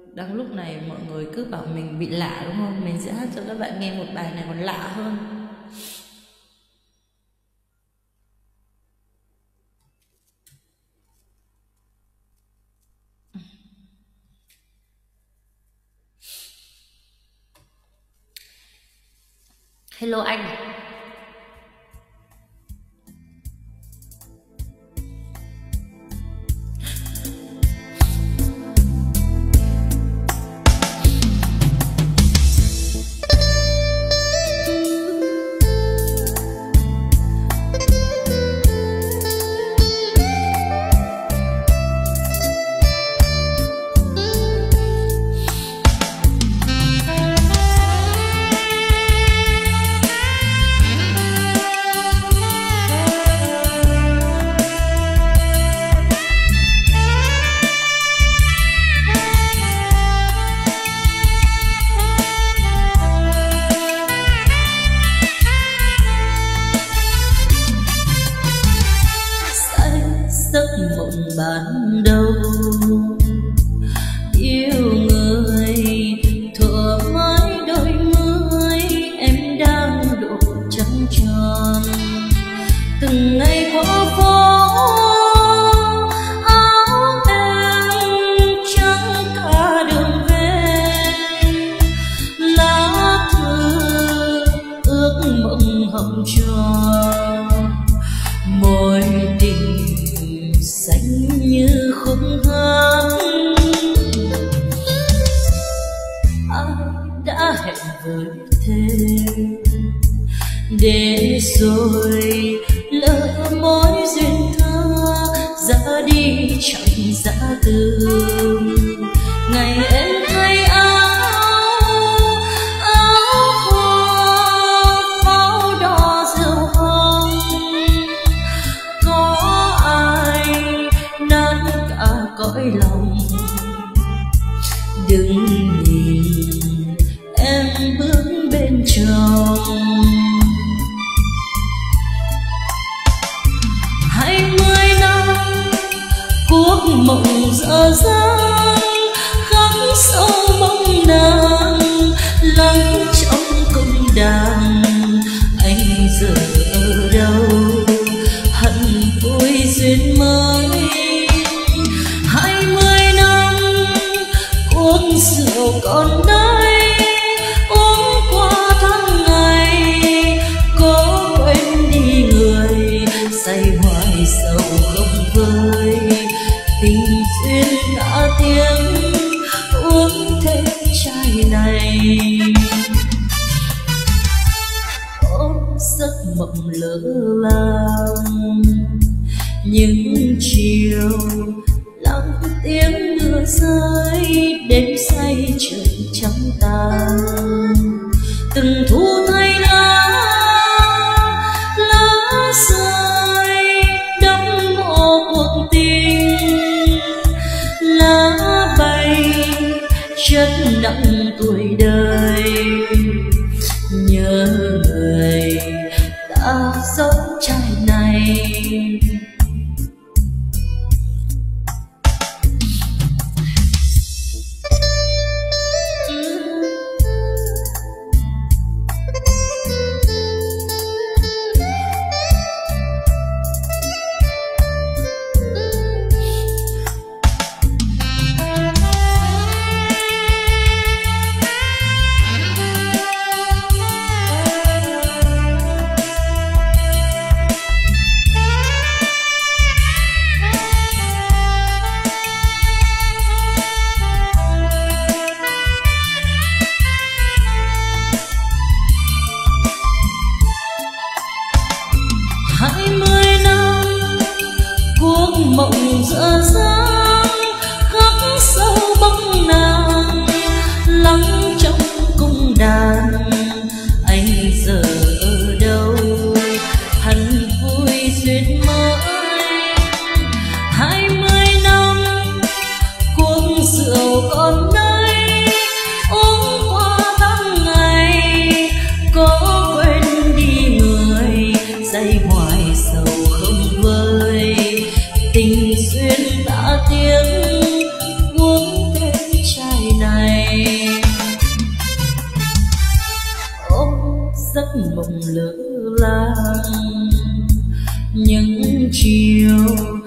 Đang lúc này mọi người cứ bảo mình bị lạ đúng không? Mình sẽ hát cho các bạn nghe một bài này còn lạ hơn. Hello anh. Giấc mộng ban đầu yêu người thuở mãi đôi mươi em đang độ trăng tròn từng ngày qua phố áo em trắng cả đường về lá thư ước mộng hồng tròn môi tình xanh như khúc hát ai đã hẹn với thêm để rồi lỡ mối duyên thơ ra đi chẳng ra từ ngày em thay áo hoa áo đỏ rượu hồng có ai nán cả cõi lòng đừng nhìn em bước bên trong 20 năm cuộc mộng dở dang khắc sâu mong nàng lắng trong công đàn anh giờ ở đâu hận vui duyên mới 20 năm cuộc rượu còn đây uống qua tháng ngày có quên đi người say hoài sầu không vơi tình duyên đã tiếng uống thêm chai này ôm giấc mộng lỡ làng những chiều lặng tiếng mưa rơi đêm say trời trắng tàn từng thu thay lá rơi đắm mộ cuộc tình lá bay chất nặng tuổi đời nhớ người đã sống trai này mộng lỡ làng những chiều